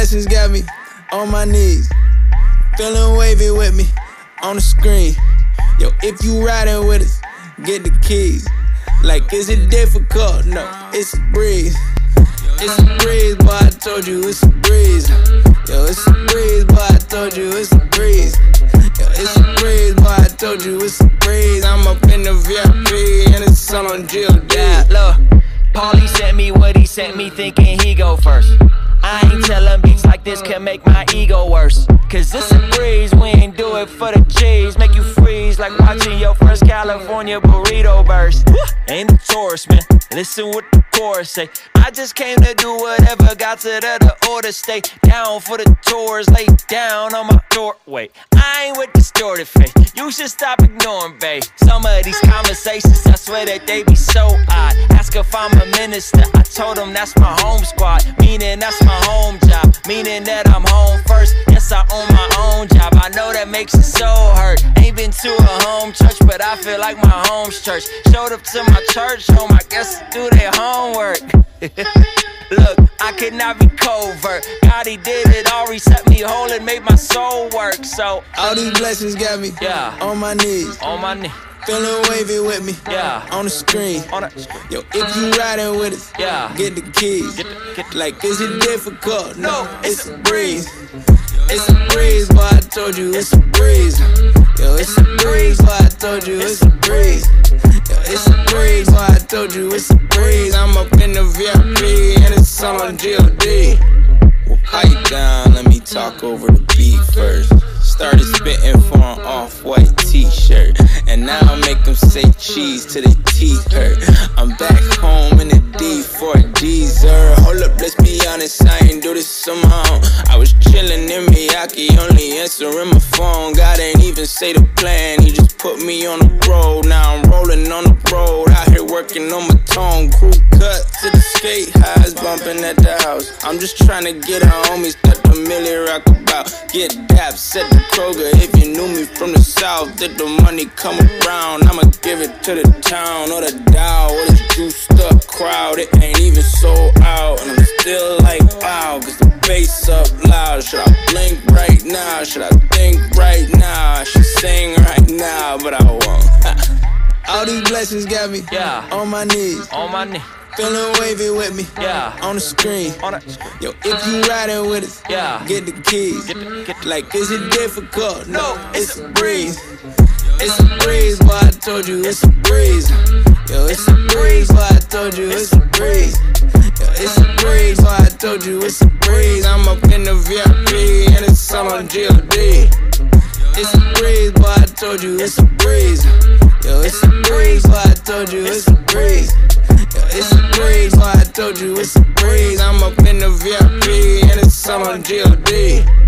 blessings got me on my knees, feeling wavy with me on the screen. Yo, if you riding with us, get the keys. Like, is it difficult? No, it's a breeze. It's a breeze, boy, I told you it's a breeze. Yo, it's a breeze, boy, I told you it's a breeze. Yo, it's a breeze, boy, I told you it's a breeze. I'm up in the VIP and it's all on G.O.D. Yeah, look, Paulie sent me what he sent me thinking he go first. I ain't tellin' beats like this can make my ego worse. Cause it's a breeze, we ain't do it for the cheese. Make you freeze like watching your first California burrito burst. Ain't a tourist, man, listen what the chorus say. I just came to do whatever got to the order. Stay down for the tours, lay down on my doorway. I ain't with distorted faith, you should stop ignoring, babe. Some of these conversations, I swear that they be so odd. Ask if I'm a minister, I told them that's my home squad. Meaning that's my home job, meaning that I'm home first. Yes, I own my own job, I know that makes it so hurt. Ain't been to a home church, but I feel like my home's church. Showed up to my church home, I guess do their homework. Look, I could not be covert. God, he did it all, reset me whole and made my soul work. So all these blessings got me on my knees, feeling wavy with me on the screen. Yo, if you riding with us, get the keys. Like, is it difficult? No, it's a breeze. It's a breeze, boy, I told you it's a breeze. Yo, it's a breeze, boy, I told you it's a breeze. Yo, it's a breeze, boy, I told you it's a breeze. I'm up in the VIP and it's all on G.O.D. Well, pipe down, let me talk over the beat first. Started spitting for an off-white t-shirt, and now I make them say cheese till their teeth hurt. I'm back home in the D for a geezer. Hold up, let's be honest, I ain't do this on my own. I was chillin' in Miyake, only answering my phone. God ain't even say the plan, he just put me on the road. Now I'm rolling on the road, out here working on my tone. Crew cut to the skate highs, bumping at the house. I'm just trying to get a homies that the Millie rock about. Get daps at the Kroger if you knew me from the south. Did the money come around, I'ma give it to the town or the Dow or the juiced up crowd. It ain't even sold out, and I'm still like wow, cause the bass up loud. Should I blink right now? Should I think right now? I should sing right now, but I won't. All these blessings got me on my knees, feeling wavy with me on the screen. Yo, if you riding with us, get the keys. Like, is it difficult? No, it's a breeze. It's a breeze, boy, I told you it's a breeze. Yo, it's a breeze, boy, I told you it's a breeze. Yo, it's a breeze, boy, I told you it's a breeze. I'm up in the VIP and it's all on G.O.D. It's a breeze, boy, I told you it's a breeze. Yo, it's a breeze, boy, I told you it's a breeze. Yo, it's a breeze, boy, I told you it's a breeze. I'm up in the VIP and it's all on G.O.D.